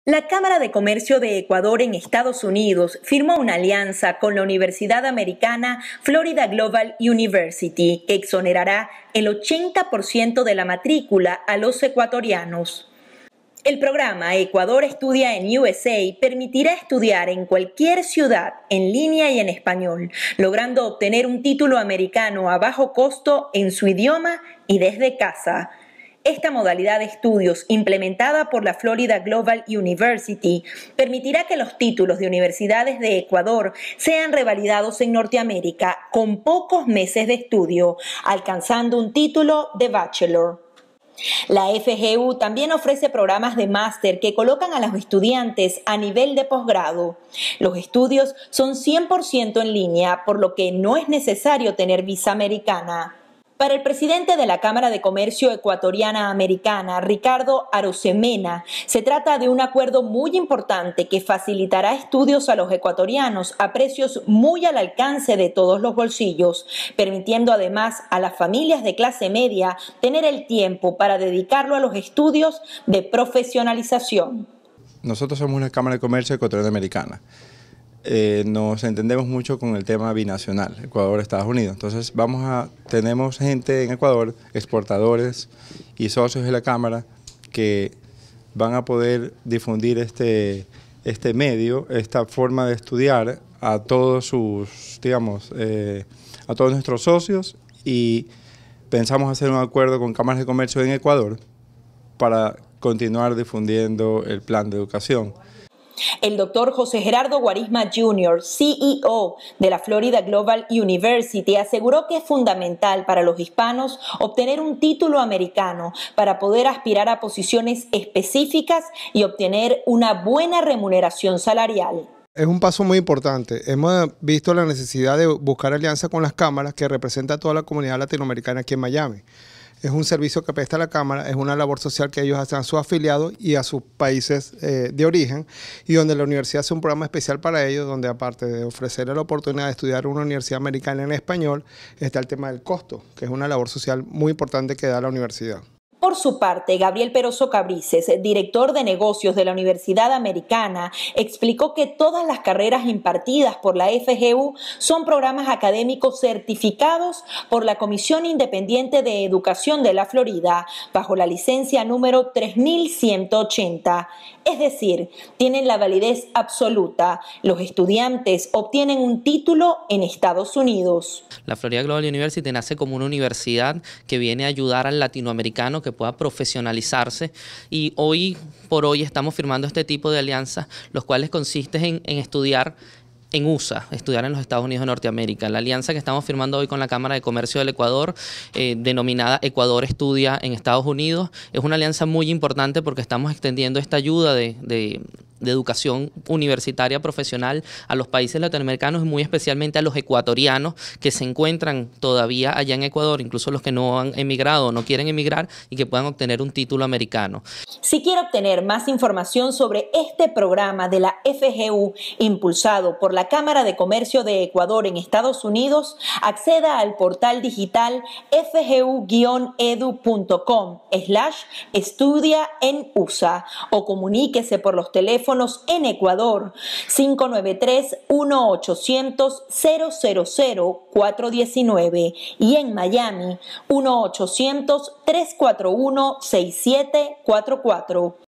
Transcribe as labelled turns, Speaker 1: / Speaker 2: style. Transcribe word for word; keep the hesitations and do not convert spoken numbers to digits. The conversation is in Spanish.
Speaker 1: La Cámara de Comercio de Ecuador en Estados Unidos firmó una alianza con la Universidad Americana Florida Global University que exonerará el ochenta por ciento de la matrícula a los ecuatorianos. El programa Ecuador Estudia en U S A permitirá estudiar en cualquier ciudad, en línea y en español, logrando obtener un título americano a bajo costo en su idioma y desde casa. Esta modalidad de estudios, implementada por la Florida Global University, permitirá que los títulos de universidades de Ecuador sean revalidados en Norteamérica con pocos meses de estudio, alcanzando un título de bachelor. La F G U también ofrece programas de máster que colocan a los estudiantes a nivel de posgrado. Los estudios son cien por ciento en línea, por lo que no es necesario tener visa americana. Para el presidente de la Cámara de Comercio Ecuatoriana Americana, Ricardo Arosemena, se trata de un acuerdo muy importante que facilitará estudios a los ecuatorianos a precios muy al alcance de todos los bolsillos, permitiendo además a las familias de clase media tener el tiempo para dedicarlo a los estudios de profesionalización.
Speaker 2: Nosotros somos una Cámara de Comercio Ecuatoriana Americana. Eh, nos entendemos mucho con el tema binacional, Ecuador-Estados Unidos. Entonces vamos a, tenemos gente en Ecuador, exportadores y socios de la Cámara que van a poder difundir este, este medio, esta forma de estudiar a todos sus, digamos, eh, a todos nuestros socios, y pensamos hacer un acuerdo con cámaras de comercio en Ecuador para continuar difundiendo el plan de educación.
Speaker 1: El doctor José Gerardo Guarisma junior, C E O de la Florida Global University, aseguró que es fundamental para los hispanos obtener un título americano para poder aspirar a posiciones específicas y obtener una buena remuneración salarial.
Speaker 3: Es un paso muy importante. Hemos visto la necesidad de buscar alianza con las cámaras que representa a toda la comunidad latinoamericana aquí en Miami. Es un servicio que presta la Cámara, es una labor social que ellos hacen a sus afiliados y a sus países eh, de origen, y donde la universidad hace un programa especial para ellos, donde aparte de ofrecerles la oportunidad de estudiar en una universidad americana en español, está el tema del costo, que es una labor social muy importante que da la universidad.
Speaker 1: Por su parte, Gabriel Peroso Cabrices, director de negocios de la Universidad Americana, explicó que todas las carreras impartidas por la F G U son programas académicos certificados por la Comisión Independiente de Educación de la Florida, bajo la licencia número tres mil ciento ochenta. Es decir, tienen la validez absoluta. Los estudiantes obtienen un título en Estados Unidos.
Speaker 4: La Florida Global University nace como una universidad que viene a ayudar al latinoamericano que pueda profesionalizarse, y hoy por hoy estamos firmando este tipo de alianzas, los cuales consisten en, en estudiar en U S A, estudiar en los Estados Unidos de Norteamérica. La alianza que estamos firmando hoy con la Cámara de Comercio del Ecuador, eh, denominada Ecuador Estudia en Estados Unidos, es una alianza muy importante porque estamos extendiendo esta ayuda de, de, de educación universitaria profesional a los países latinoamericanos y muy especialmente a los ecuatorianos que se encuentran todavía allá en Ecuador, incluso los que no han emigrado o no quieren emigrar, y que puedan obtener un título americano.
Speaker 1: Si quiere obtener más información sobre este programa de la F G U impulsado por la Cámara de Comercio de Ecuador en Estados Unidos, acceda al portal digital f g u guion edu punto com slash estudia en U S A o comuníquese por los teléfonos en Ecuador cinco nueve tres, uno ochocientos, cero cero cero, cuatro uno nueve y en Miami uno ochocientos, tres cuatro uno, seis siete cuatro cuatro.